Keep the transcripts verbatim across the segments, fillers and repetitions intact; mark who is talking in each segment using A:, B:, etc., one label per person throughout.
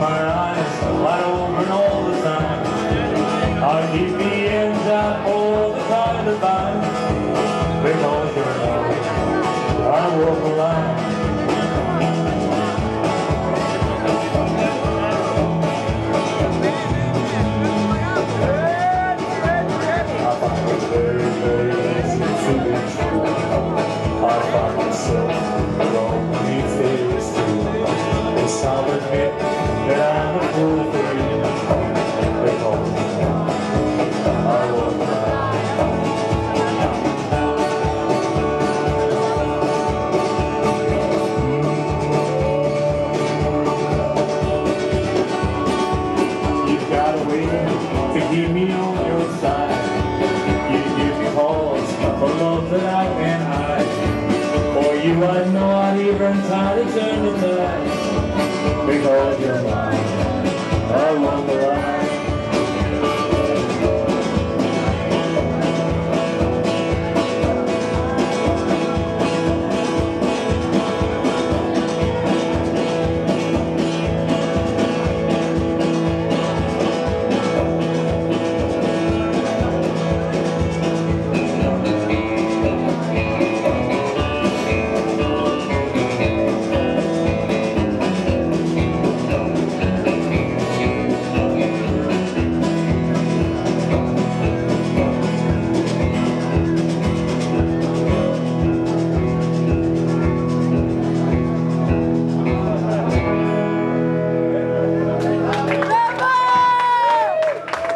A: my eyes wide open all the time. I'll keep the ends out all the time to find. Because you're love, I walk the line. I find it very, very easy to be true. I find myself alone these days too. Yes, I'll admit that I'm a fool for you. Because I walk the line. You've got a way to keep me on your side. You give me cause for love that I can't hide. For you I know I'd even try to turn the tide. Because you're mine, I walk the line.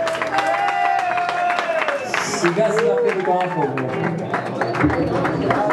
B: Se tivesse na pelo golfe,